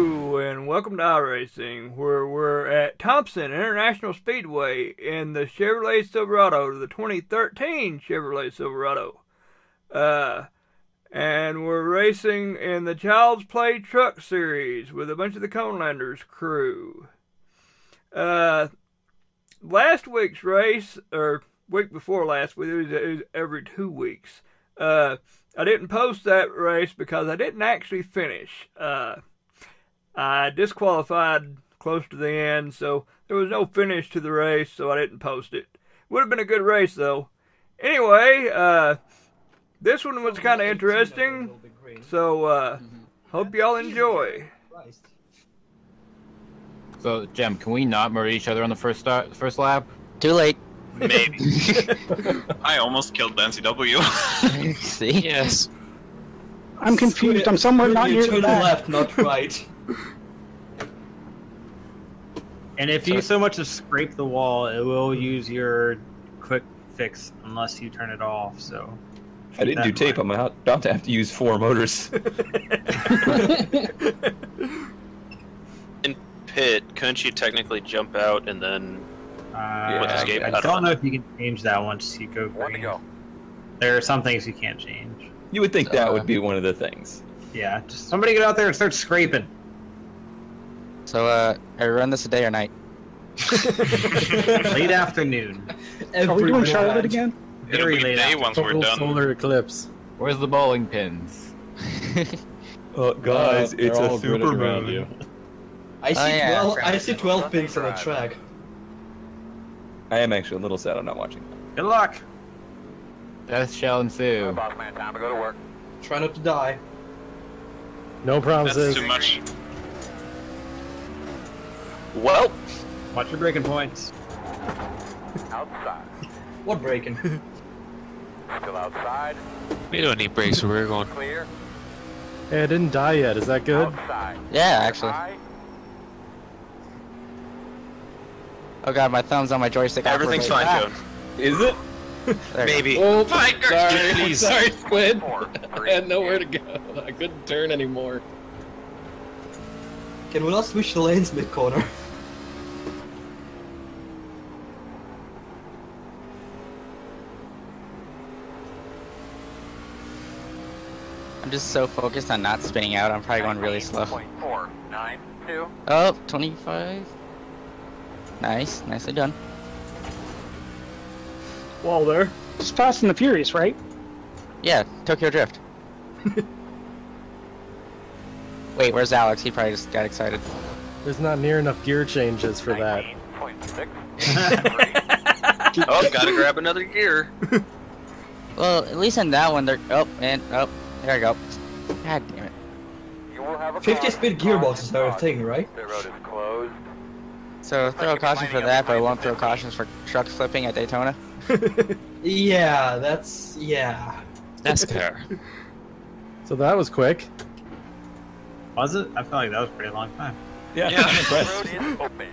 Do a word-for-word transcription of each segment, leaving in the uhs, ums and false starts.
Hello and welcome to iRacing, where we're at Thompson International Speedway in the Chevrolet Silverado, the twenty thirteen Chevrolet Silverado. Uh, and we're racing in the Child's Play Truck Series with a bunch of the Conelanders crew. Uh, last week's race, or week before last week, it was, it was every two weeks. Uh, I didn't post that race because I didn't actually finish. Uh, I disqualified close to the end, so there was no finish to the race, so I didn't post it. Would have been a good race, though. Anyway, uh, this one was kind of interesting, so uh, hope y'all enjoy. So, Jem, can we not murder each other on the first start, first lap? Too late. Maybe. I almost killed Nancy W. See? Yes. I'm confused. I'm somewhere not near to the that. left, not right. And if you so much as scrape the wall, it will use your quick fix unless you turn it off. So I didn't do tape. I'm about to have to use four motors. In pit, couldn't you technically jump out and then uh, with escape? I, I don't, don't know if you can change that once you go green. Go. There are some things you can't change. You would think that uh, would be one of the things. Yeah, just somebody get out there and start scraping. So, uh, are we run this a day or night? Late afternoon. Every Are we doing Charlotte night. again? Very late day once we're done. Solar eclipse. Where's the bowling pins? Oh, guys, uh, it's a super moon. You. I see oh, yeah. twelve. I see twelve pins on the track. I am actually a little sad I'm not watching. Good luck. Death shall ensue. Boss man, time to go to work. Try not to die. No promises. That's too much. Well, watch your breaking points. Outside. What breaking? Still outside. We don't need brakes where we're going. Clear. Hey, I didn't die yet. Is that good? Outside. Yeah, actually. Oh god, my thumb's on my joystick. Everything's fine, ah. Code. Is it? Maybe. Oh, Fine, sorry, please. sorry, Squid. I had nowhere to go. I couldn't turn anymore. Can we not switch the lanes mid-corner? I'm just so focused on not spinning out, I'm probably going really slow. four nine two. Oh, twenty-five. Nice, nicely done. Wall there. It's Fast and the Furious, right? Yeah, Tokyo Drift. Wait, where's Alex? He probably just got excited. There's not near enough gear changes for that. Oh, gotta grab another gear. Well, at least in that one, they're... Oh, and... Oh, there I go. God damn it. fifty speed gearboxes are a thing, right? The road is closed. So throw a caution for that, but I won't throw cautions for truck flipping at Daytona? Yeah, that's... yeah. NASCAR. So that was quick. Was it? I feel like that was a pretty long time. Yeah, Yeah. I'm impressed. Road is open.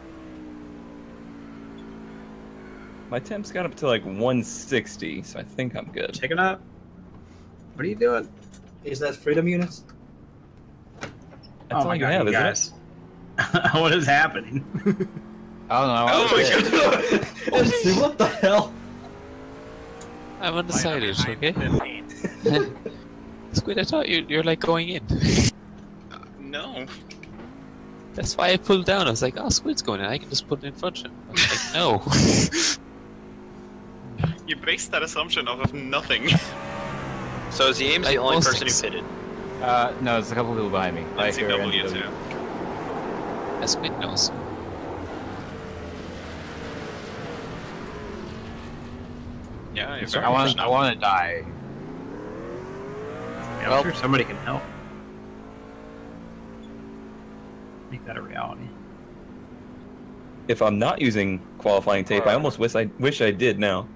My temp's got up to like one sixty, so I think I'm good. Chicken up? What are you doing? Is that freedom units? That's oh all my you god, have, you isn't guys. What is happening? I don't know. Oh my god. Let's see, what the hell? I'm undecided, okay? fifteen. Squid, I thought you, you're like going in. Uh, no. That's why I pulled down. I was like, oh, Squid's going in. I can just put it in front of him. I was like, no. You based that assumption off of nothing. So is James the Like only most person who things. pitted? Uh, no, there's a couple people behind me. N C Like, W uh, too. Yeah, Squid knows. Yeah, you're I very want. much I not. want to die. Yeah, I'm Well- sure somebody can help. Make that a reality. If I'm not using qualifying tape, I almost wish I wish I did now.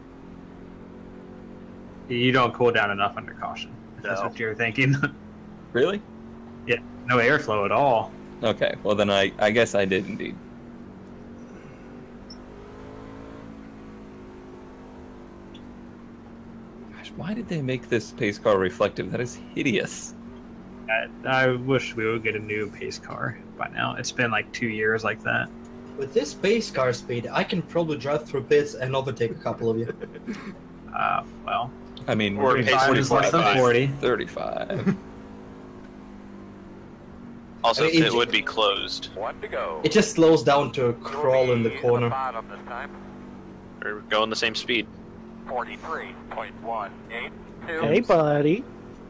You don't cool down enough under caution, if that's No. what you're thinking. Really? Yeah, no airflow at all. Okay, well then I, I guess I did indeed. Gosh, why did they make this pace car reflective? That is hideous. I, I wish we would get a new pace car by now. It's been like two years like that. With this base car speed, I can probably drive through pits and overtake a couple of you. Uh, well. I mean, Or pace is less than forty. thirty-five. Also, I mean, it it- would be closed. One to go. It just slows down to a crawl in the corner. Bottom this time. We're going the same speed. forty-three point one eight two. Hey, buddy.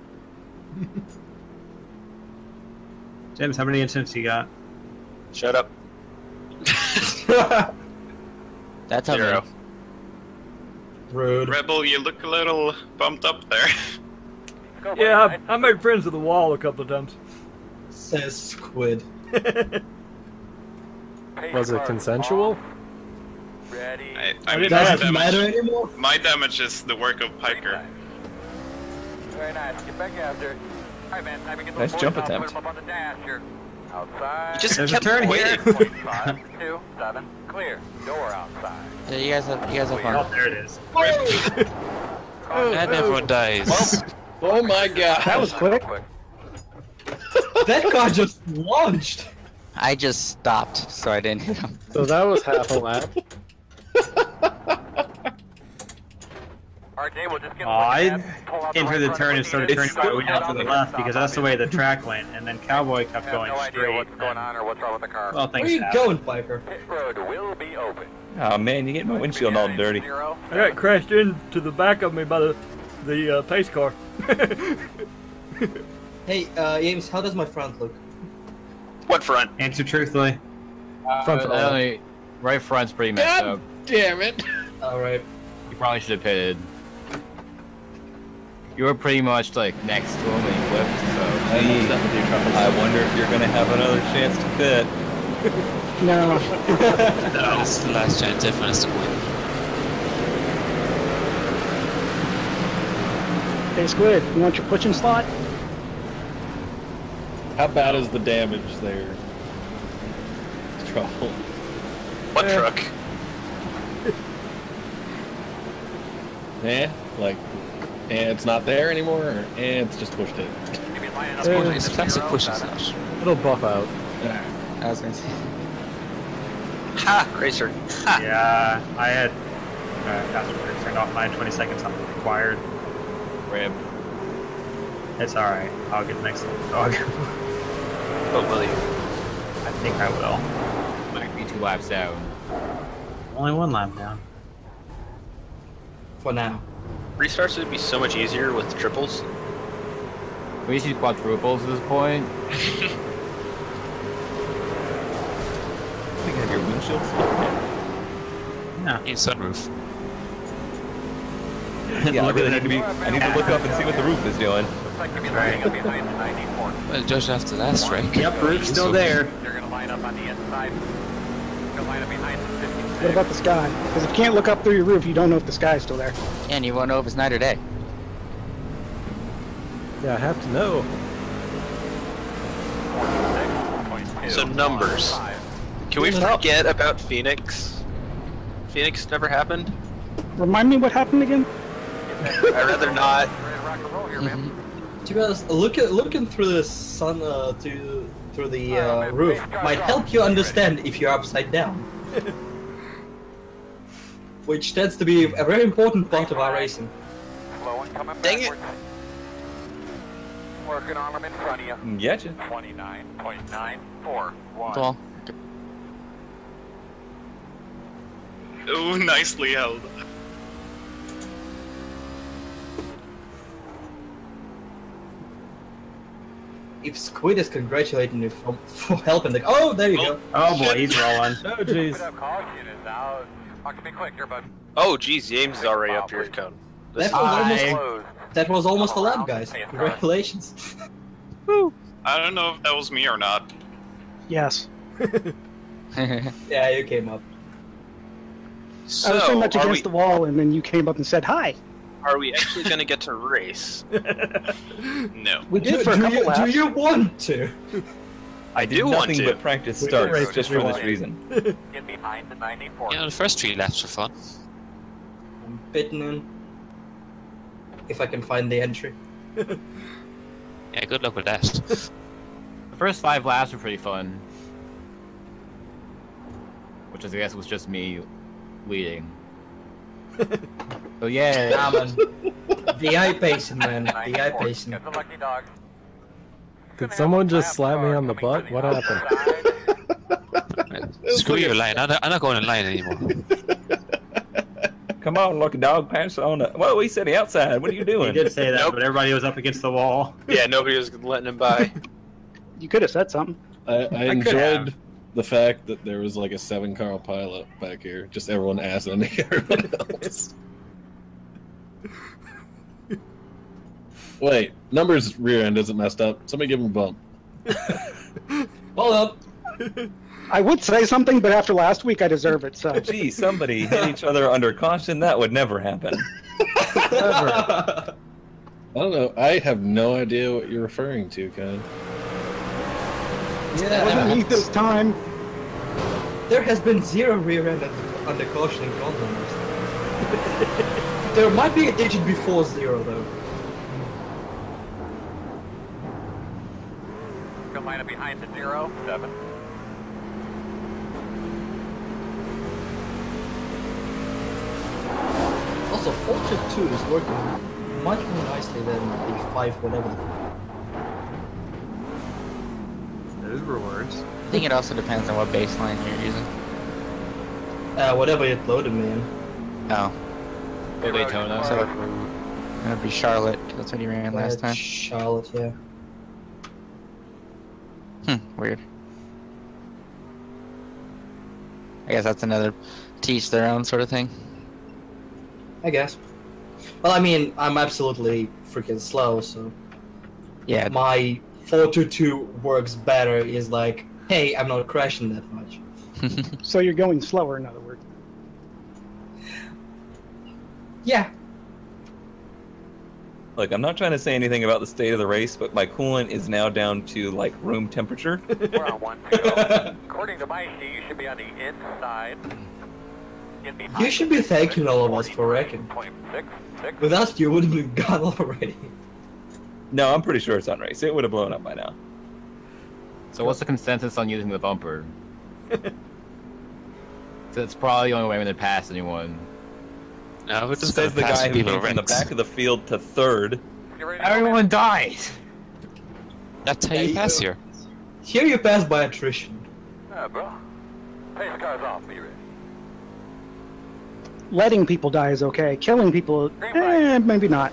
James, how many incidents you got? Shut up. That's how Zero. many. Rude. Rebel, you look a little bumped up there. Go, Yeah, buddy. I, I made friends with the wall a couple of times. Says Squid. Pace Was it car consensual? off. Ready. I, I I mean, didn't my Doesn't matter damage, anymore. my damage is the work of Piker. Very nice. Get back after it. Alright, man. Time to get Nice those jump boys off, attempt. put 'em up on the dash here. Outside. You just There's a kept turn waiting. here. Point five, two, seven. Clear. Door outside. Yeah, you guys have you guys have Oh, fun. there it is. And everyone dies. Oh my god. That was quick. That car just launched. I just stopped, so I didn't hit him. So that was half a lap. Alright, Dave, we'll just get Oh, I a look at that. Pull out the entered right the front turn of and the started gate. turning my way out to the left because that's the way the track went, and then Cowboy kept I have going no idea straight. what's going on or what's wrong with the car. Well, Where thanks. are you Hap. going, Piper? Pit road will be open. Oh man, you get my windshield all dirty. Zero, I got crashed into the back of me by the the uh, pace car. Hey, uh, James, how does my front look? What front? Answer truthfully. Front Uh, to all. only- right front's pretty messed God up. damn it. Alright. You probably should have pitted. You were pretty much like next to him when he flipped, so. Gee, I wonder if you're gonna have another chance to pit. No. This is the last chance everyone has to win. Hey, Squid, you want your pushing slot? How bad is the damage there? It's trouble. What Eh. truck? Eh? Like, and it's not there anymore, or eh, it's just pushed it. Give me line up Yeah. on It's the classic zero, pushing seven. slash. It'll buff out. I was gonna say. Ha! Racer. Ha! Yeah, I had uh, faster brake turned off. I had twenty seconds on the required. Rip. It's alright. I'll get the next dog. Oh, will you? I think I will. Might be two laps down. Only one lap down. For now. Restarts would be so much easier with triples. We see quadruples at this point. You have your windshield. Yeah. Need sunroof. Yeah, I Look really at need to be. I need to look up and see what the roof is doing. Looks like you'll be Right. lining up behind the ninety-four. Well, judging after that strike. Yep, roof's still there. They're gonna line up on the inside. They'll line up behind the fifty-six. What about the sky? Because if you can't look up through your roof, you don't know if the sky's still there. And you won't know if it's night or day. Yeah, I have to know. So numbers. Can we forget about Phoenix? Phoenix never happened? Remind me what happened again? I'd rather not. Rock and roll here, man. To be honest, look at, looking through the sun uh, to through the uh, roof might help you understand if you're upside down. Which tends to be a very important part of our racing. Slow and coming Dang it. backwards. Working on them in front of you. Getcha. twenty-nine point nine four one. That's all. Ooh, nicely held. If Squid is congratulating you for, for helping the. Oh, there you go. Oh boy, he's rolling. Oh Put jeez. up caution is out. Not gonna be quick here, bud. Oh, geez, James is already up your cone. That was I- almost. Closed. That was almost a lap, guys. Congratulations. I don't know if that was me or not. Yes. Yeah, you came up. So, I was pretty much are, against we, the wall, and then you came up and said hi. are we actually going to get to race? No. We did do, for a do couple you, laps. do you want to? I do did want nothing to. but practice We starts race just if we for this want. reason. Get behind the ninety-four. You know, the first three laps were fun. I'm pitting in. If I can find the entry. Yeah, good luck with that. The first five laps were pretty fun. Which I guess was just me leading. So yeah. Nah, man. V I pacing, man. V I pacing. It's a lucky dog. Did someone just slap me on the butt? What happened? Screw your line. I'm not, I'm not going in line anymore. Come on, lucky dog, pass on the. Whoa, he said the outside. What are you doing? He did say that, Nope. but everybody was up against the wall. Yeah, nobody was letting him by. You could have said something. I, I I could enjoyed have. the fact that there was like a seven car pilot back here. Just everyone assing everybody else. Wait, Numbers' rear end isn't messed up. Somebody give him a bump. Hold up. I would say something, but after last week, I deserve it. So Gee, somebody hit each other under caution. That would never happen. I don't know. I have no idea what you're referring to, Ken. it wasn't me this time. There has been zero rear end under, under caution in front numbers. There might be a digit before zero, though. Go line up behind the zero, seven. Also, Fortune two is working much more nicely than the five whatever. Those were words. I think it also depends on what baseline you're using. Uh, whatever it loaded me in. Oh, Go Daytona. so that'd be Charlotte. 'Cause that's what you ran last Uh, time. Charlotte, yeah. Hmm, weird. I guess that's another teach their own sort of thing. I guess. Well, I mean, I'm absolutely freaking slow, so Yeah, my four two two works better. Is like, hey, I'm not crashing that much. So you're going slower, in other words. Yeah. Look, I'm not trying to say anything about the state of the race, but my coolant is now down to like room temperature. We're on one to go. According to my sheet, you should be on the inside. Get behind You should be thanking all of us for wrecking. point six six. Without you, it would have been gone already. No, I'm pretty sure it's on race. It would have blown up by now. So what's the consensus on using the bumper? So it's probably the only way I'm gonna pass anyone. No, it just Says the pass guy who people came from the wrecks. back of the field to third. Get ready to go. Everyone dies! That's how Yeah, you you pass go. here. Here you pass by attrition. Yeah, bro. Pace the cars off. Be ready. Letting people die is okay. Killing people, eh, maybe not.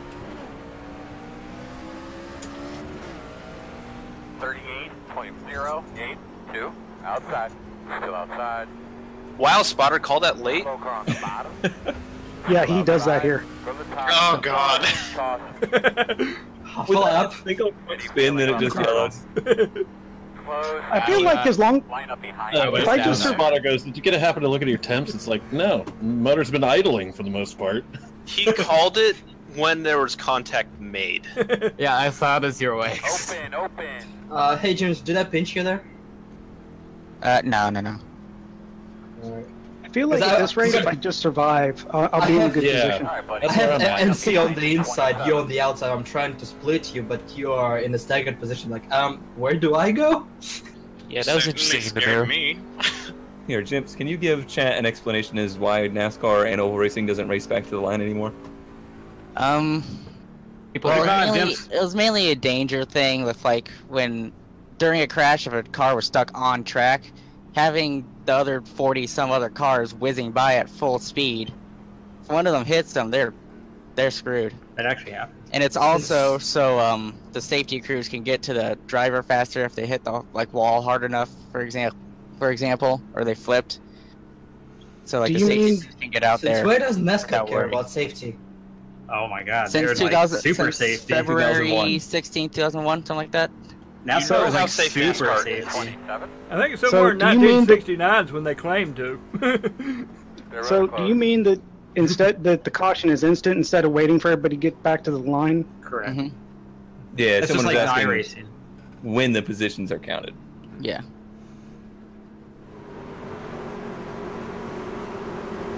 thirty-eight point zero eight two. Outside. Still outside. Wow, Spotter, call that late? Slow car on the bottom. Yeah, he does that here. From the top. Oh, God. Toss. Full up. Think I'll spin, then it just yellows. Close. I feel like as long Line up behind. Uh, you. but If I if just the sur- spotter goes, did you get a happen to look at your temps? It's like, no, motor's been idling for the most part. He called it when there was contact made. Yeah, I saw the zero X. Open, open. Uh, hey James, did I pinch you there? Uh, no, no, no. Alright. I feel like Because at I- this rate, if I just survive, I'll, I'll I be in a have- good Yeah. position. All right, buddy. I That's where have I'm at. N C on the inside, you on the outside. I'm trying to split you, but you are in a staggered position. Like, um, where do I go? Yeah, that was Certainly interesting in the scared mirror. me. Here, Jimps, can you give chat an explanation as why NASCAR and oval racing doesn't race back to the line anymore? Um, People well, are it, was mainly, it was mainly a danger thing with like when during a crash, if a car was stuck on track, having the other forty some other cars whizzing by at full speed, if one of them hits them, they're they're screwed. That actually happened. And it's also so um the safety crews can get to the driver faster if they hit the like wall hard enough, for example, for example, or they flipped. So like Do the you safety mean- crews can get out Since there. where does NASCAR without care worrying. about safety? Oh my god, Since they're two like thousand, super since safety. February sixteenth, two thousand one, something like that. NASCAR So was how like safe super NASCAR is. safety. twenty-seven. I think it's So, somewhere in do you mean nineteen that- sixty-nine is when they claimed to. They're So, really do close. you mean that instead that the caution is instant instead of waiting for everybody to get back to the line? Correct. hmm Yeah, That's just someone like was die asking racing. when the positions are counted. Yeah.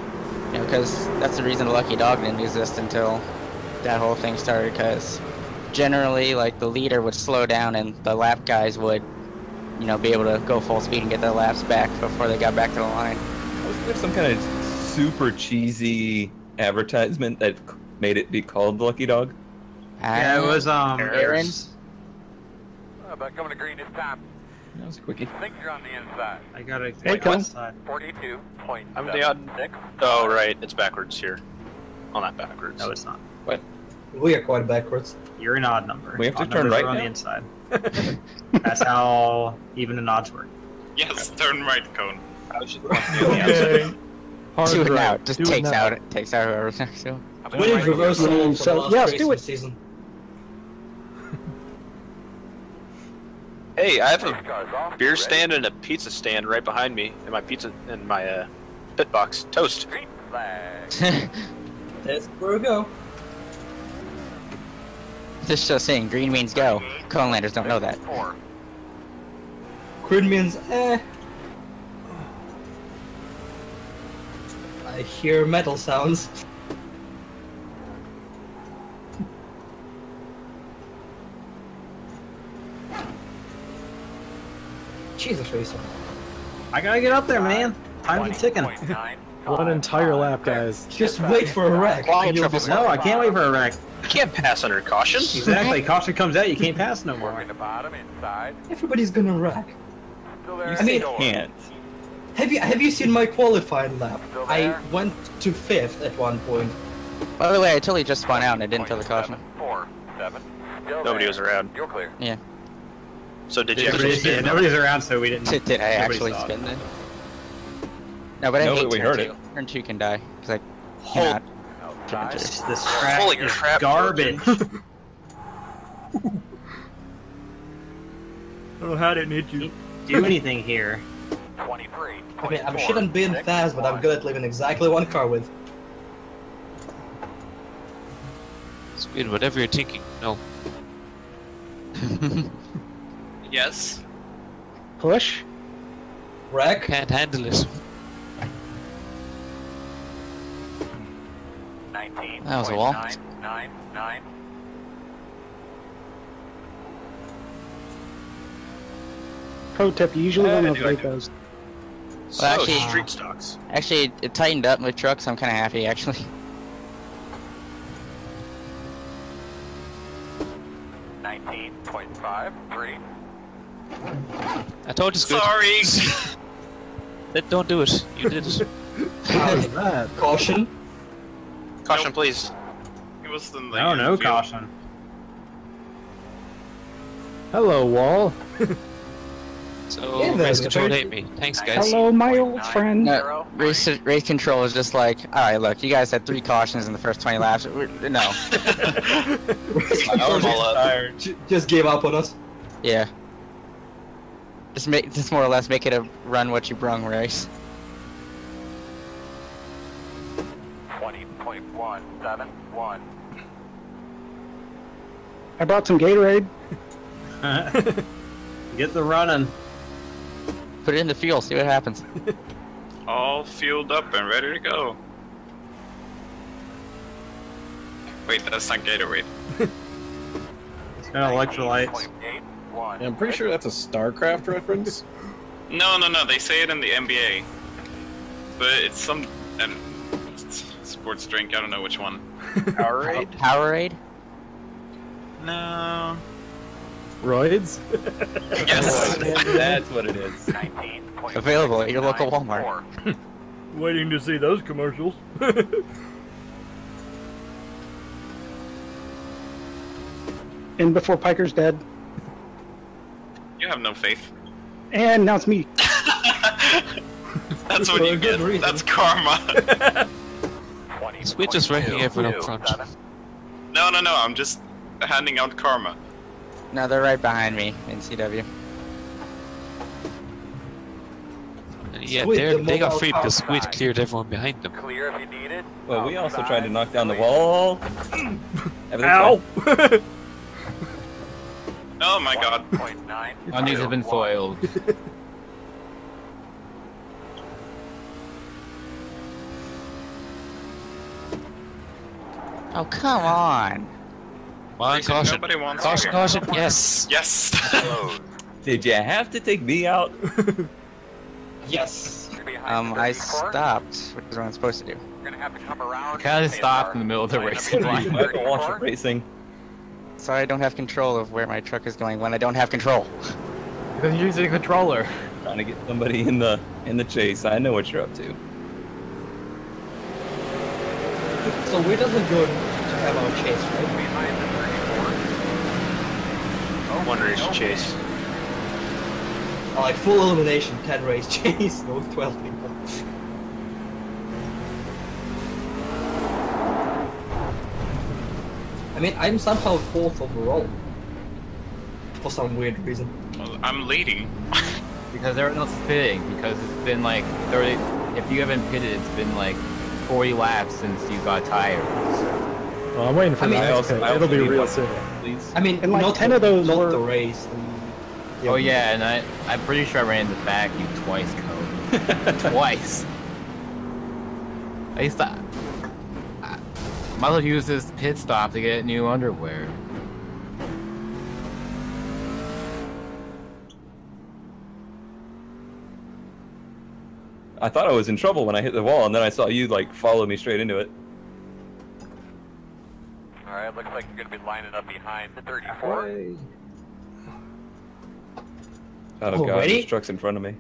Yeah, because that's the reason the Lucky Dog didn't exist until that whole thing started. Because generally, like, the leader would slow down and the lap guys would, you know, be able to go full speed and get their laps back before they got back to the line. Wasn't there some kind of super cheesy advertisement that made it be called the Lucky Dog? Yeah, it was, um... Aaron's? Uh, but coming to green this time. That was a quickie. I think you're on the inside. I got a Hey, come. side. forty-two point I'm the odd. six. Oh, right. It's backwards here. Well, not backwards. No, it's not. What? We are quite backwards. You're an odd number. We have to Odd turn numbers right are on now? the inside. That's how even and odds work. Yes, turn right, Cone. I should Okay. Hard Do it right. now. Just Do it takes now. out it takes out whoever's next to him. Winning reversal from So, the last yes, race do of it. the season. Hey, I have Race a cars off. beer Ready? stand and a pizza stand right behind me, and my pizza and my uh, pit box. Toast. Green flag. That's where we go. Just just saying, green means go. Conelanders don't know that. Four. Green means eh. I hear metal sounds. Jesus, Racer. I gotta get up there, man. Time's ticking. One entire lap, guys. Just wait for a wreck. and you'll be No, I can't wait for a wreck. You can't pass under caution. Exactly. Caution comes out, you can't pass no more. Working the bottom inside. Everybody's gonna wreck. Still there. I mean- Door. Can't. Have you have you seen my qualifying lap? Still I there? went to fifth at one point. By the way, I totally just spun out and I didn't tell the caution. Four, seven. Still Nobody there. was around. You're clear. Yeah. So did you actually Nobody's, yeah, spin? nobody's around, so we didn't. Did, did I nobody actually saw it. spin it? No, but I No, hate but we turn heard two. it. Turn two can die because I Hold- cannot. Outside. This, this track Holy is crap, garbage. I don't know how it didn't hit you. Do anything here. twenty-three. I mean, I'm twenty-four, shouldn't being six, fast, but I'm one. good at leaving exactly one car with. Squid, whatever you're thinking. No. Yes. Push. Wreck. Can't handle it. nineteen. That was a wall. Nine, nine, nine. Pro tip: you usually Uh, want I to do, I avoid do. those. So, actually- street stocks. Actually, it tightened up with trucks. I'm kind of happy, actually. Nineteen point five three. I told you, Squid. Sorry. Let- Don't do it. You did it. How's that? Caution. Caution, Nope. please. He was the No, no caution. Hello, Wall. So, Yeah, race the- control the- hate me. Thanks, guys. Hello, my old friend. No, race race control is just like, all right, look, you guys had three cautions in the first twenty laps. We're- No, My arm all up. J- Just gave up on us. yeah. Just make, just more or less make it a run what you brung race. Twenty point one seven one. I brought some Gatorade. Get the running. Put it in the fuel, see what happens. All fueled up and ready to go. Wait, that's not Gatorade. It's got electrolytes. Yeah, I'm pretty sure that's a StarCraft reference. No, no, no. They say it in the N B A, but it's some um, it's sports drink. I don't know which one. Powerade? Powerade? No. Roids? Yes. That's what it is. Available at your local Walmart. Waiting to see those commercials. In before Piker's dead. You have no faith. And now it's me. That's what For you a good get. reason. That's karma. Squid just wrecking everyone up front. No, no, no. I'm just handing out karma. No, they're right behind me in C W. And yeah, Squid, they're- the they got mobile free because Squid outside. cleared everyone behind them. Clear if you need it. Well, we also Outside. tried to knock down the wall. Everything's Ow! fine. Oh my god. Point nine. Onions have been foiled. Oh, come on. on, Reason caution. Nobody wants Caution, you. caution, yes. Yes. Did you have to take me out? Yes. Um, I stopped, which is what I'm supposed to do. We're gonna have to come around. Kind of stopped in the middle of the racing line. Michael Walsh racing. So I don't have control of where my truck is going when I don't have control. Because you're using a controller. Trying to get somebody in the in the chase. I know what you're up to. So we doesn't go to have our chase, right? Behind the thirty-four. One race chase. Oh, like full elimination, ten race chase with twelve people. I mean, I'm somehow fourth overall. For some weird reason. Well, I'm leading. Because everyone else is pitting. Because it's been like thirty. If you haven't pitted, it's been like forty laps since you got tired. Well, I'm waiting for I mean, the I next also- pick. I also It'll be need real one. soon. Please. I mean, and like not ten the, of those not were. the race. the- Oh yeah, and I I'm pretty sure I ran the back you twice, Code. Twice. I used to. I might as well use this pit stop to get new underwear. I thought I was in trouble when I hit the wall, and then I saw you like follow me straight into it. Alright, looks like you're gonna be lining up behind the thirty-four. Oh god, Already? this truck's in front of me.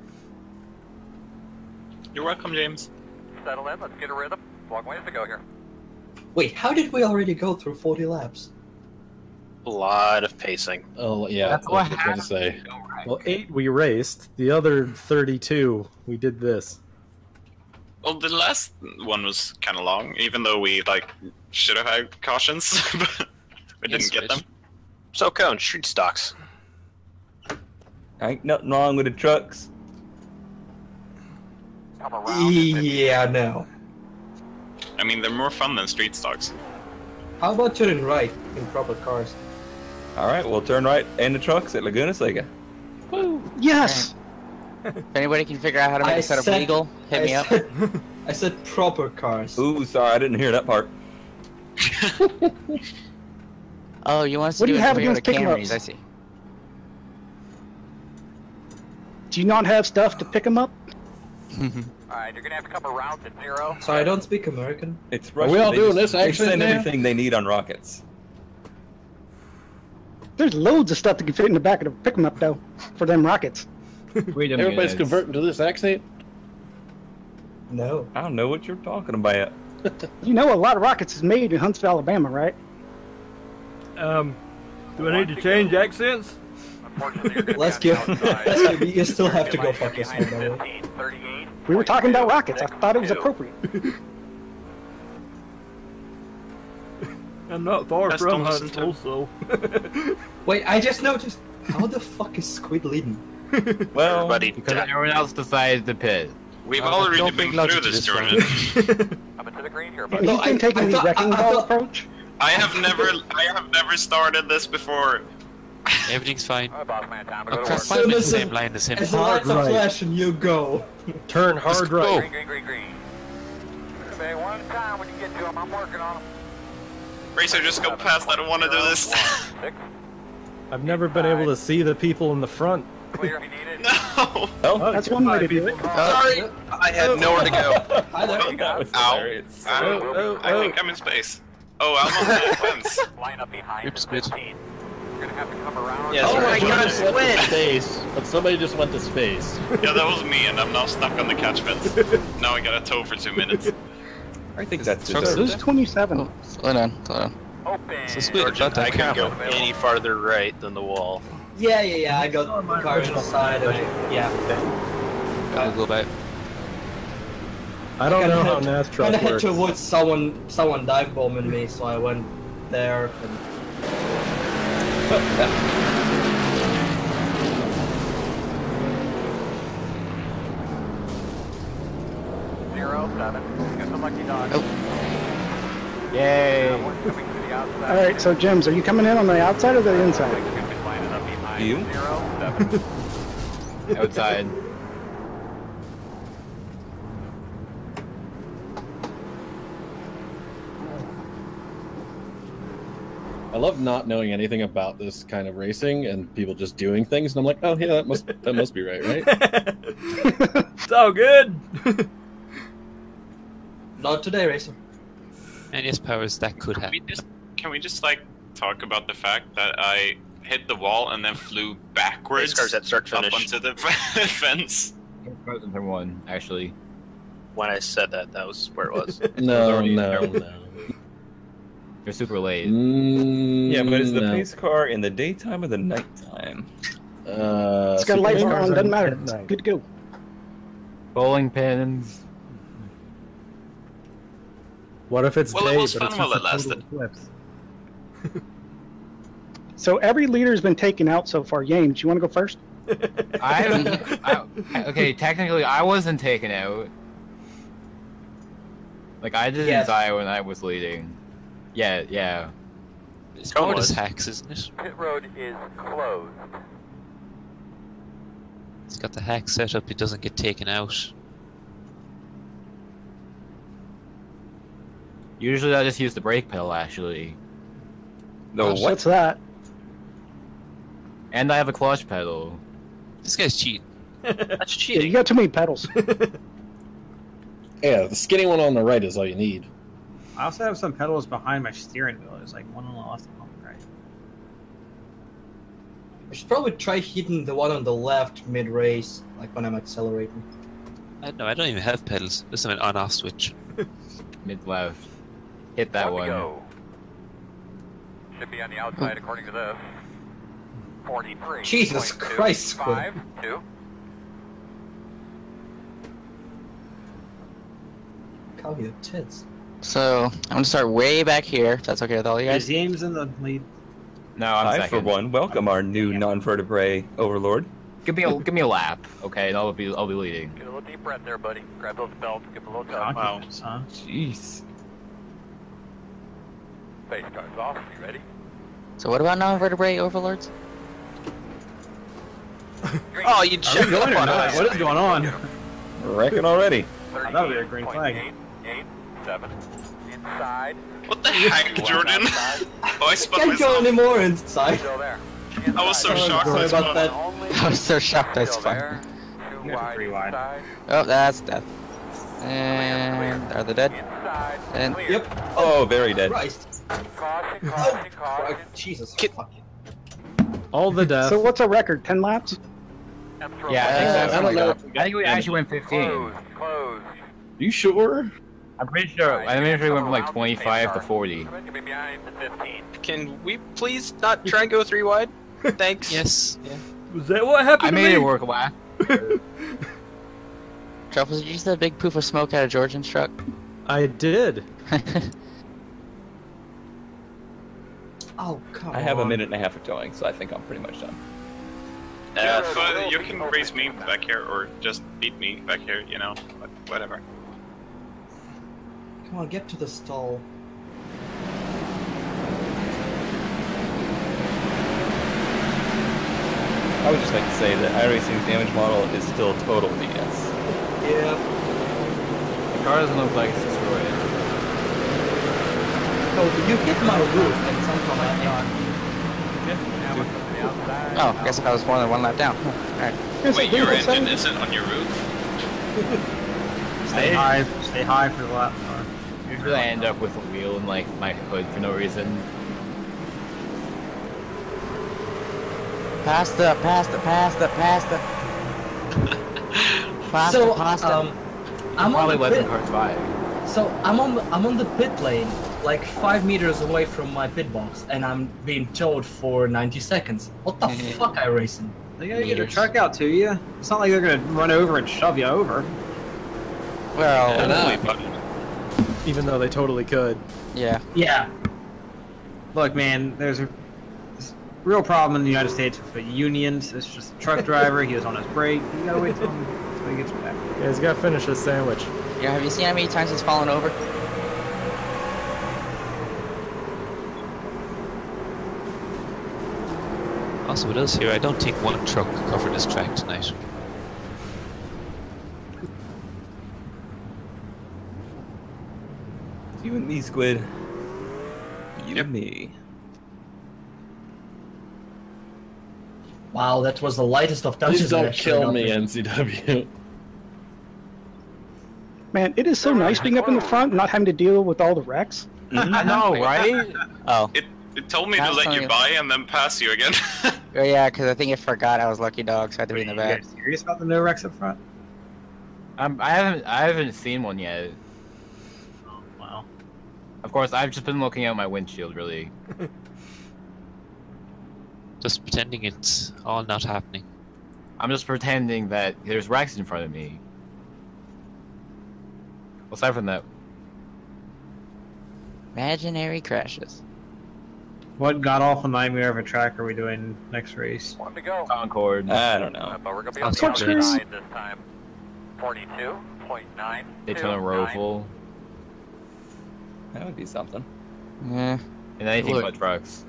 You're welcome, James. Settle in, let's get a rhythm. Long ways to go here. Wait, how did we already go through forty laps? A lot of pacing. Oh yeah, That's I what was going to say. Well, eight we raced. The other thirty-two we did this. Well, the last one was kind of long, even though we like should have had cautions, but we Yes, didn't get them. So Cone, street stocks. Ain't nothing wrong with the trucks. Come around. Yeah, no. I mean, they're more fun than street stocks. How about turning right in proper cars? All right, we'll turn right in the trucks at Laguna Seca. Yes. If anybody can figure out how to make I a setup said- legal, hit I me up. said, I said proper cars. Ooh, sorry, I didn't hear that part. Oh, you want us to What do do you it have for Toyota against pick 'em Camrys? ups? I see. Do you not have stuff to pick them up? Alright, you're gonna have to come around to zero. So I don't speak American. It's Are Russian. we all They doing just- this accent They send now? everything they need on rockets. There's loads of stuff that can fit in the back of the pick 'em up though, for them rockets. Wait a Everybody's minute. converting to this accent. No. I don't know what you're talking about. You know, a lot of rockets is made in Huntsville, Alabama, right? Um, do I need to change accents? Unfortunately, you're gonna Let's be on give. the outside. Let's give. You still have to You go might fuck be yourself, behind by the way. fifteen, thirty-eight, We were talking about forty-two, rockets. I thought it was six, two. appropriate. I'm not far Just from don't listen to Huntsville, so. Wait, I just noticed. How the fuck is Squid leading? Well, Everybody, Because everyone else decided to pit. We've Uh, already don't been bring logic through to this this one. tournament. Coming to the green here, He's buddy. No, been I- taking I the thought- wrecking I- I ball thought- approach. I have never, I have never started this before. Everything's fine. Oh, boss man, time to Oh, go to crap, work. mine went the Listen, same line as him. As the Hard lights are right. flashing, you go. Turn hard go. right. Green, green, green, green. Say one time when you get to them. I'm working on them. Racer, just go past. I don't want to do this. Six, I've never been able to see the people in the front. clear if you need it. No. Oh, That's one way to do it. Sorry, I had nowhere to go. Hi there. that was Ow. hilarious. I, oh, I oh. think I'm in space. Oh, I'm on the fence. Line up behind Oops, the bitch. fifteen. You're gonna have to come around. Yes, Oh sir. my God, Squid. went to space. But somebody just went to space. Yeah, that was me, and I'm now stuck on the catch fence. Now I got a tow for two minutes. I think that's Trucks deserved. Who's twenty-seven? Oh, slow down, slow down. Open. So split it, Sergeant, not I that couldn't crap. go any farther right than the wall. Yeah, yeah, yeah. I got the car inside. And I, yeah. I'll go back. I don't know how I N A S kind truck of had works. to avoid someone, someone dive bombing me, so I went there. And... Zero, seven. Get the lucky dog. Oh. Yay! One coming to the outside. All right, so Jims, are you coming in on the outside or the inside? You're gonna be lining up behind You? zero, seven. Outside. I love not knowing anything about this kind of racing and people just doing things, and I'm like, oh yeah, that must that must be right, right? It's all good. Not today, Racer. And yes, Powers, that could Can we happen. just can we just like talk about the fact that I hit the wall and then flew backwards Race cars at start up finish. onto the fence? Cars in turn one, actually. When I said that, that was where it was. No, already no, there. no. You're super late. Mm, Yeah, but is the no. pace car in the daytime or the nighttime? Uh, It's got lights super- on, doesn't matter. at It's night. good to go. Bowling pins. What if it's Well, it day, was but fun it's while just it a total lasted. eclipse? So every leader's been taken out so far. James, you want to go first? I haven't. I, okay, technically, I wasn't taken out. Like, I didn't Yes. die when I was leading. Yeah, yeah. It's Come more on. just hacks, isn't it? Pit road is closed. It's got the hack set up, it doesn't get taken out. Usually, I just use the brake pedal, actually. The what? What's that? And I have a clutch pedal. This guy's cheating. That's Yeah, you cheating. got too many pedals. Yeah, the skinny one on the right is all you need. I also have some pedals behind my steering wheel. There's like one on the left and one on the right. I should probably try hitting the one on the left mid-race, like when I'm accelerating. I no, I don't even have pedals. Just have an on-off switch. Mid left. Hit that One to one. go. Should be on the outside according to this. forty-three. Jesus Christ, Squid. Five, two. Call you tits. So I'm gonna start way back here. If that's okay with all you Is guys. James in the lead? No, I'm I, second. for one, welcome our new non-vertebrae overlord. Give me a give me a lap, okay? And I'll be I'll be leading. Get a little deep breath there, buddy. Grab those belts. Give a little tug. Wow. Huh? Jeez. Face cars off. You ready? So what about non-vertebrae overlords? Oh, you Are checked we going or up on not? us. What is going on? Wrecking already. I thought we had a green flag. Eight, eight, seven. Inside. What the heck, Jordan? Oh, I spun Can't go myself. anymore inside. Still there. I was so Sorry, shocked. sorry I about spun. that. I was so shocked. That's Still fun. there. Too There's a wide three wide. inside. Oh, that's death. And are they dead? Inside. And Clear. Yep. Oh, very dead. Christ. Caution, Oh, caution, caution. Christ. Jesus. Get- Fuck. All the death. So what's a record? Ten laps? Yeah, I think Uh, that's I don't know. I think we actually went fifteen. Close, close. You sure? I'm pretty sure. I'm pretty sure we went from like twenty-five to forty. Give me behind the fifteen. Can we please not try and go three wide? Thanks. Yes. Yeah. Was that what happened I to made me? it work last. Truffles, did you see that big poof of smoke out of Georgian's truck? I did. Oh, come I have a on. minute and a half of towing, so I think I'm pretty much done. Yeah, Uh, but you can race me back here or just beat me back here, you know, but whatever. Come on, get to the stall. I would just like to say that iRacing's damage model is still total B S. Yeah. The car doesn't look like it's destroyed. Oh, you hit my roof and somehow I not. Oh, I guess I was more than one lap down. Alright. Here's Wait, a your vehicle engine setting. isn't on your roof? Stay high. Stay high for the lap car. Usually I end up with a wheel in like my hood for no reason. Pasta, pasta, pasta, pasta. Pasta, So, pasta. um, I'm on Probably the let them pit. cars by. So I'm on the, I'm on the pit lane, like five meters away from my pit box, and I'm being towed for ninety seconds. What the fuck, I racing? They gotta get a truck out to you. It's not like they're gonna run over and shove you over. Well, no. Even though they totally could. yeah. Yeah. Look, man, there's a there's a real problem in the United States with the unions. It's just a truck driver. He was on his break. You gotta wait till, till he gets back. Yeah, he's got to finish his sandwich. Yeah, have you seen how many times he's fallen over? Also, with us here, I don't think one truck could cover this track tonight. You and me, Squid. You and me. Wow, that was the lightest of touches. Please don't actually, kill not me, me. N C W. Man, it is so nice being up in the front and not having to deal with all the wrecks. I know, right? Oh. It it told me Pass to let on you you. by and then pass you again. Oh, yeah, because I think it forgot I was Lucky Dog, so I had to be in the You back. guys serious about the no wrecks up front? I'm, I haven't I haven't seen one yet. Oh, wow. Of course, I've just been looking out my windshield, really. Just pretending it's all not happening. I'm just pretending that there's wrecks in front of me. Aside from that, Imaginary crashes. What god awful nightmare of a track are we doing next race? One to go. Concord. I don't know. Uh, but we're going to be on the Concord. outside this time. forty-two point nine. Daytona Roval. That would be something. Yeah. And anything Look. but trucks.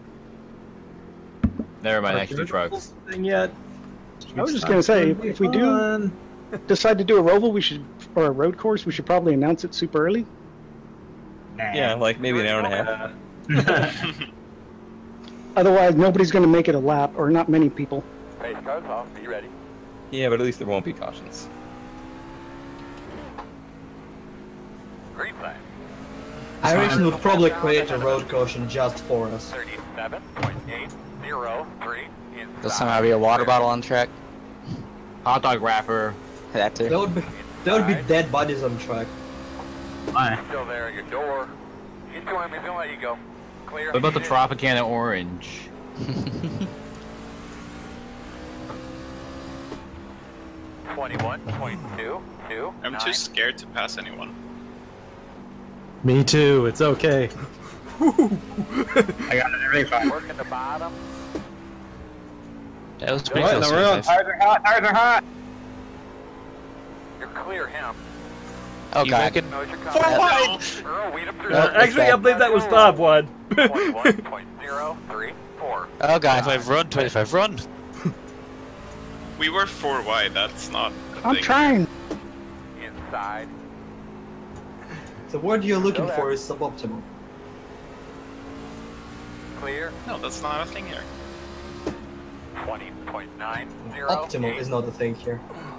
Never mind, Are actually there trucks. Thing yet? I was just gonna say, if we do decide to do a roval, we should, or a road course, we should probably announce it super early. Yeah, like maybe an hour and a half. Otherwise, nobody's gonna make it a lap, or not many people. Pace car's off. Be ready. Yeah, but at least there won't be cautions. Green sign. iRacing would probably create a road caution just for us. thirty-seven point eight zero three. There'll somehow be a water bottle on track. Hot dog wrapper. That too. That would be, that would be dead bodies on track. Why? Still there. Your door. He's going. He's going to let you go. Clear. What about the Tropicana Orange? twenty-one point two two. I'm too scared to pass anyone. Me too. It's okay. I got it every fine. Working the bottom. That was pretty What in close. the world? Five. Tires are hot, tires are hot! You're clear him. Oh You god. reckon? No, you're Four coming. wide! Earl, weed him through. Uh, actually, I believe that was five wide. twenty-one point zero three four. Oh god. twenty-five run, twenty-five run. We were four wide. That's not. A I'm thing. trying. Inside. The word you're looking Still for there. is suboptimal. Clear. No, that's not a thing here. twenty point nine zero. Optimal is not the thing here.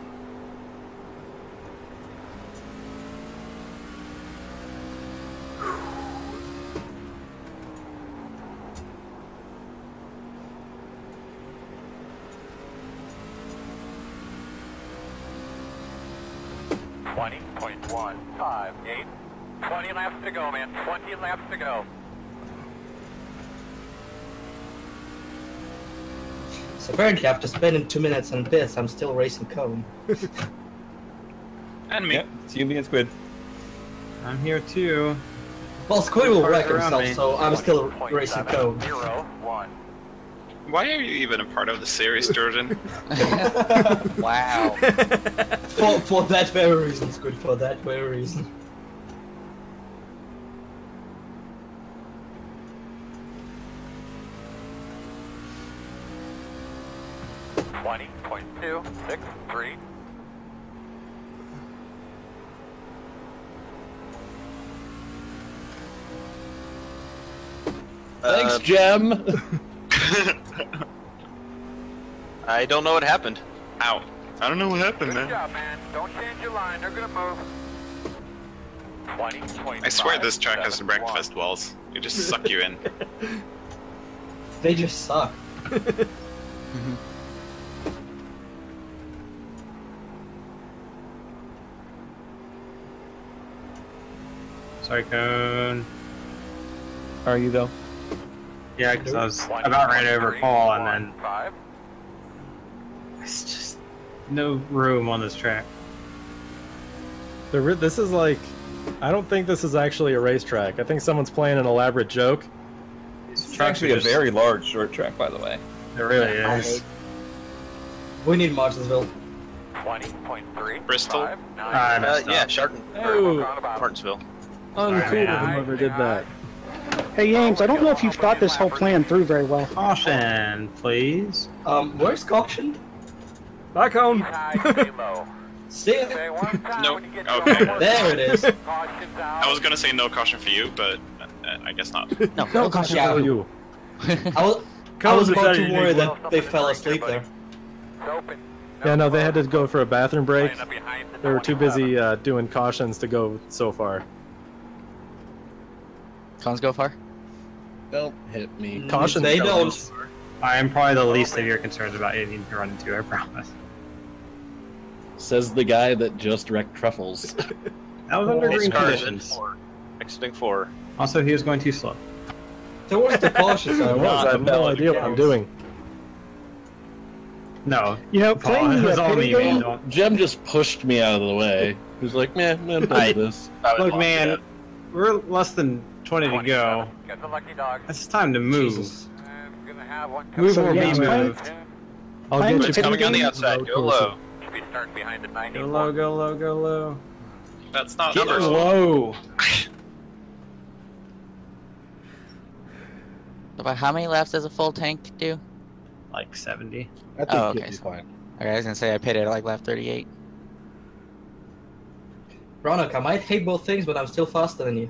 twenty point one five eight. twenty laps to go, man. twenty laps to go. So apparently after spending two minutes on this, I'm still racing cone. And me. Yep, it's you, me, and Squid. I'm here too. Well, Squid will Cars wreck around himself, me. so I'm still racing cone. Zero one. Why are you even a part of the series, Jordan? Wow. For for that very reason, Squid, for that very reason. twenty point two six three. Thanks, Jem. I don't know what happened. Ow. I don't know what happened, Good man. job, man. Don't change your line. They're gonna move. twenty point I swear this track has breakfast walls. They just suck you in. They just suck. Sorry, cone. Are you though? Yeah, because I was about ran over Paul and then Five. it's just no room on this track. The ri- this is like, I don't think this is actually a racetrack. I think someone's playing an elaborate joke. It's actually a very large short track, by the way. It really is. We need Martinsville. twenty point three. Bristol? I Uh, messed yeah, up. Sharton. Oh, Martinsville. uncool whoever did that. Hey, James, I don't know if you've thought this whole plan through very well. Caution, please. Um, where's Caution? Back home. High, stay low. See it? Say one time Nope. when you get to Okay. one There it is. Caution's out. I was gonna say no caution for you, but uh, I guess not. No, No no caution caution. for you. I was, I was about decided to to worry do that they fell asleep there. Yeah, no, they had to go for a bathroom break. They were too busy uh, doing cautions to go so far. Cones go far? Don't hit me. Caution. They don't. I am probably the least of your concerns about anything to run into, I promise. Says the guy that just wrecked Truffles. That was under Hey, green Scars in conditions. four. Exiting four. Also, he was going too slow. So what's the cautious I side? was. I have no idea what I'm doing. No. You know, Paul, playing it was the all pity me, man. game, Don't- Jem just pushed me out of the way. He was like, man, man, I- do this. Look, man, we're less than twenty to go. Get the lucky dog. It's time to move. Jesus. I'm gonna have one Move So, or yeah, be playing- moved. I'll Playing get the you It's coming on the game? outside. Go closer. low. Should be starting behind the Go ninety-four. low, go low, go low. That's not Get numbers. low. About how many laps does a full tank do? Like seventy. I think Oh, you'll okay. be fine. Okay, I was gonna say I pitted at like lap thirty-eight. Ronak, I might hate both things, but I'm still faster than you.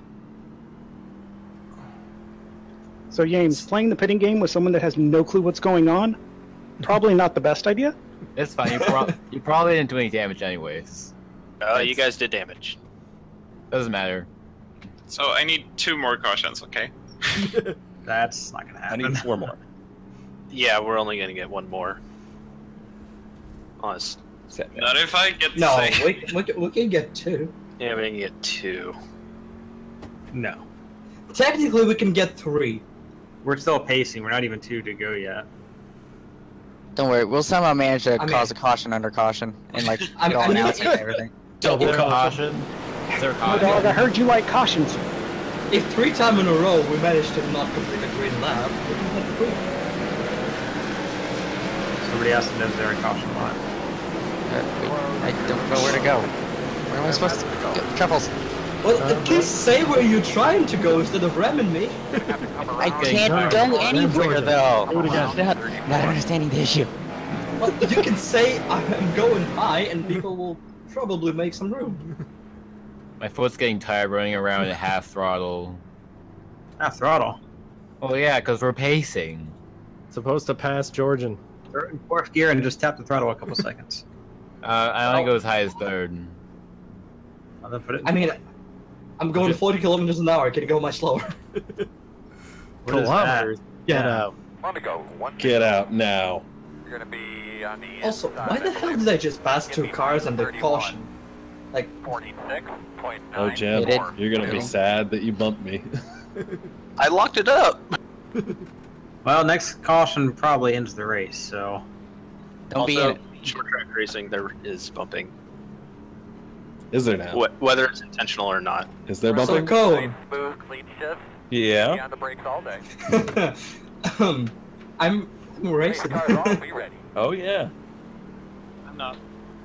so James, playing the pitting game with someone that has no clue what's going on, probably not the best idea. It's fine. You, pro- you probably didn't do any damage anyways. Uh, you guys did damage. Doesn't matter. So I need two more cautions, okay? That's not gonna I happen. need four more. Yeah, we're only gonna get one more. Honest. Set me Not if I get to No, say. we, we, can- we can get two. Yeah, we can get two. No. Technically, we can get three. We're still pacing. We're not even two to go yet. Don't worry, we'll somehow manage to I mean- cause a caution under caution and like I get all mean- announcing and everything. Double caution. Is there a Oh, caution? dog, I heard you like cautions. If three times in a row we manage to not complete a green lap, we can get three. Somebody has to know they're a caution line. Uh, I don't know where to go. Where am I supposed to go? Truffles. Well, at least say where you're trying to go instead of ramming me. I can't go anywhere though. Do it again. Not, not understanding the issue. Well, you can say I'm going high, and people will probably make some room. My foot's getting tired running around at half throttle. Half throttle. Oh yeah, because we're pacing. Supposed to pass Georgian. Third and fourth gear and just tap the throttle a couple seconds. Uh, I only go as high as third. I'll then put it. I mean, I'm going forty kilometers an hour. Can you go much slower? What is Kilometers. Get Yeah. out. Want to go one. Get out now. You're gonna be on the Also, inside, why the I hell believe. did I just pass two Give me cars under thirty-one. caution? Like, forty-six point nine. Oh, Jem, It did. you're gonna be Yeah. sad that you bumped me. I locked it up. Well, next caution probably ends the race, so. Don't be in Also, it. short track racing, there is bumping. Is there now? Wh- whether it's intentional or not. Is there so bumping? Cone. Smooth, clean shift. Be Yeah. on the brakes all day. um, I'm, I'm Hey, racing. car's off, be ready. Oh yeah. I'm not.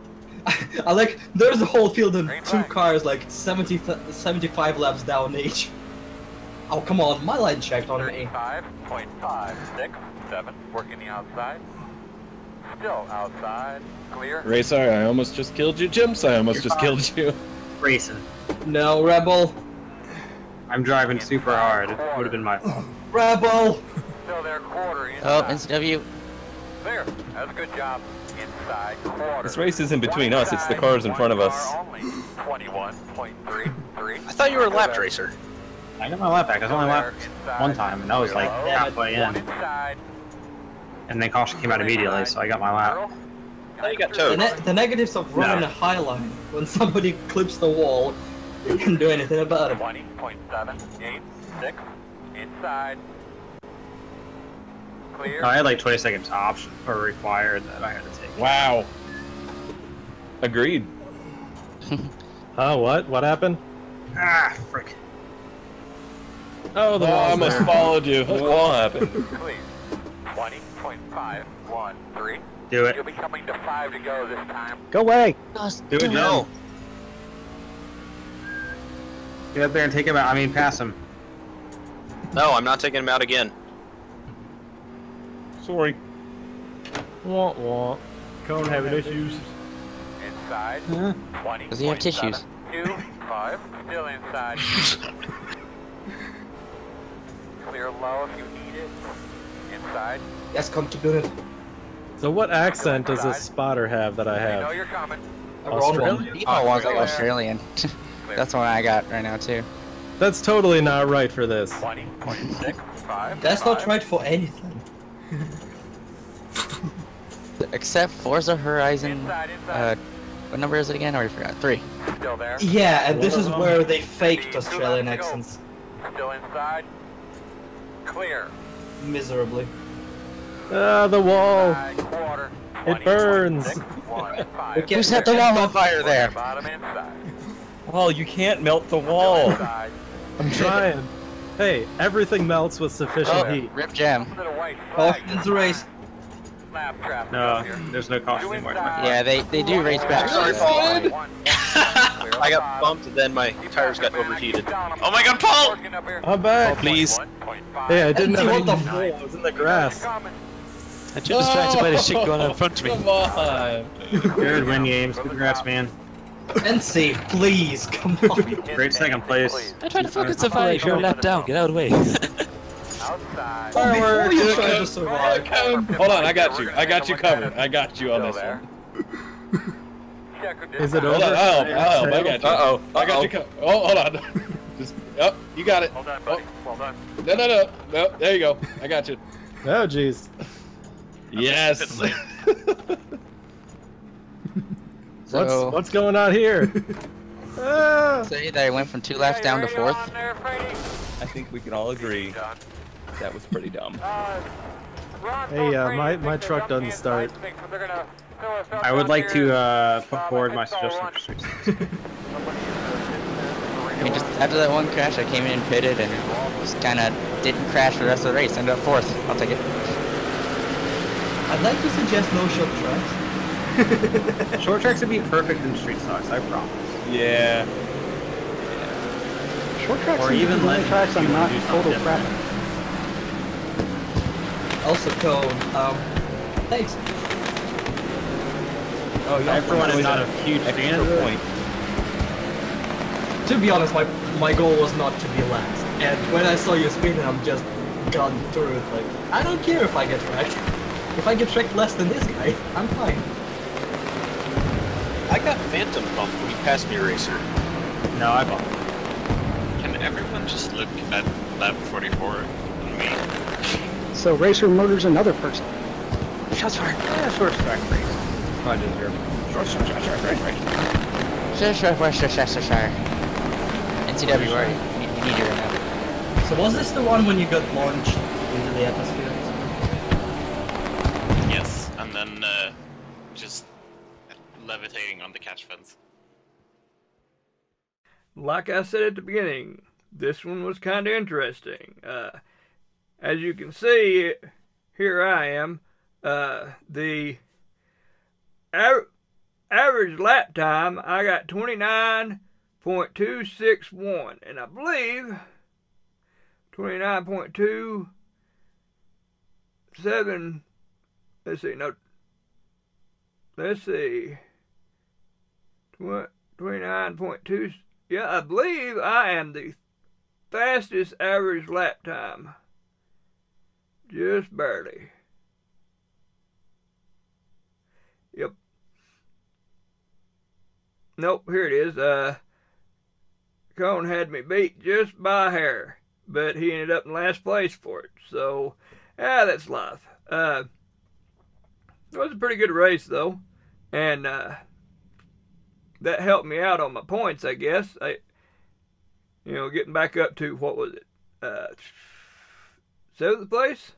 I like, there's a whole field of Green two flag. cars like seventy, seventy-five laps down each. Oh, come on, my line checked on me. thirty-five point five six seven. Working the outside. Still outside. Clear. Racer, I almost just killed you. Jim's, I almost just killed you. Racing. No, Rebel. I'm driving super hard. It would have been my fault. Rebel! Still there, quarter Oh, inside. N C W. There. That's a good job. Inside quarter. This race isn't between One us, it's the inside, cars in one front of car us. only. twenty-one point three three. I thought you were a lap racer. I got my lap back. I was only lapped one time, and that was like halfway One in. inside. And then caution came out immediately, so I got my lap. Now you got The, towed. ne- the negatives of running No. a high line. When somebody clips the wall, you can do anything about it. twenty point seven eight six. Inside. Clear. No, I had like twenty seconds option or required that I had to take. Wow. Agreed. Huh? What? What happened? Ah, frick. Oh, the Oh, I wall's almost there. followed you. The wall happened. Clear. twenty point five one three. Do it. You'll be coming to five to go this time. Go away. Do it No. Get up there and take him out. I mean, pass him. No, I'm not taking him out again. Sorry. Wah wah. Cone having issues. Inside. Huh? twenty. Does he have tissues? Two, five. Still inside. Clear low if you need it. Inside. Yes, come to Gunit. So what accent does this spotter have that I They know have? you're coming. Australian? Default one's like Australian. That's the one I got right now too. That's totally not right for this. twenty point six five. That's not right for anything. Except Forza Horizon. Inside, inside. Uh, what number is it again? I already forgot. Three. Still there. Yeah, and this is where they faked Australian accents Still inside. Clear. miserably. Ah, the wall. Inside quarter. It burns. Okay, Who set the wall on fire there? Bottom inside. Oh, you can't melt the wall. Inside. I'm trying. Hey, everything melts with sufficient Oh, heat. rip jam. Little white Oh, flag. it's a race. Lap traffic No, out here. there's no caution anymore. Yeah, they, they do race back. I got bumped and then my tires got overheated. Oh my god, Paul! I'm back. Oh, please. Hey, I didn't Let's see have what any the fuel. I was in the grass. I'm too distracted by the shit going on in front of me. Come on. Good win games. Congrats, man. And see, please, come on. Great second place. I'm trying to fucking survive. You're left down. Get out of the way. Outside. Before you try to Come. survive. Hold on, I got you. I got you covered. I got you on this one. Is it Hold over? on, I'll help. I'll help. I got you. Uh-oh. I got you covered. Oh, hold on. Just, oh, you got it. Well done, buddy. Well done. No, no, no. No, there you go. I got you. Oh, jeez. Yes. So, What's what's going on here? Ah. say that I went from two laps down to fourth. I think we can all agree that was pretty dumb. Hey, uh, my my truck doesn't start. I would like to uh, put forward my suggestion for six. I mean, just after that one crash, I came in and pitted and just kind of didn't crash for the rest of the race. Ended up fourth. I'll take it. I'd like to suggest no short tracks. Short tracks would be perfect in street stocks, I promise. Yeah. Short tracks Or seem to even be the let only tracks I'm you not do something total crap. Also, Cone, um, thanks. Oh, yeah. I, for one, am not a huge fan of it. Point. To be honest, my my goal was not to be last. And when I saw you speeding, I'm just gone through it. Like, I don't care if I get wrecked. If I get wrecked less than this guy, I'm fine. I got phantom bumped when he passed me, Racer. No, I bumped. Can everyone just look at lap forty-four and me? So Racer murders another person. Shots fired. Yeah, short track race. Probably deserve it. Sure, sure, sure, sure, sure, sure, sure. N C W, right? We need, we need you right now. So was this the one when you got launched into the atmosphere? Yes, and then uh, just levitating on the catch fence. Like I said at the beginning, this one was kind of interesting. Uh, as you can see, here I am. Uh, the av- average lap time, I got twenty-nine point two six one, and I believe twenty-nine point two seven. Let's see, no. Let's see. twenty-nine point two. Yeah, I believe I am the fastest average lap time. Just barely. Yep. Nope, here it is. Uh, Cone had me beat just by a hair, but he ended up in last place for it. So, ah, that's life. Uh, it was a pretty good race, though. And, uh, that helped me out on my points, I guess. I, you know, getting back up to, what was it, uh, seventh place?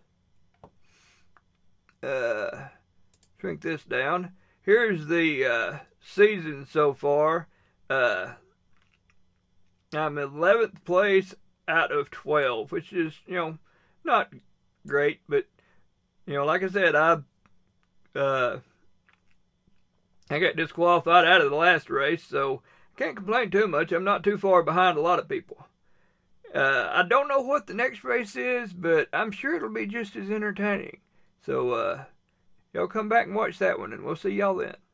Uh, shrink this down. Here's the, uh, season so far. Uh, I'm eleventh place out of twelve, which is, you know, not great, but, you know, like I said, I, uh, I got disqualified out of the last race, so I can't complain too much. I'm not too far behind a lot of people. Uh, I don't know what the next race is, but I'm sure it'll be just as entertaining. So, uh, y'all come back and watch that one, and we'll see y'all then.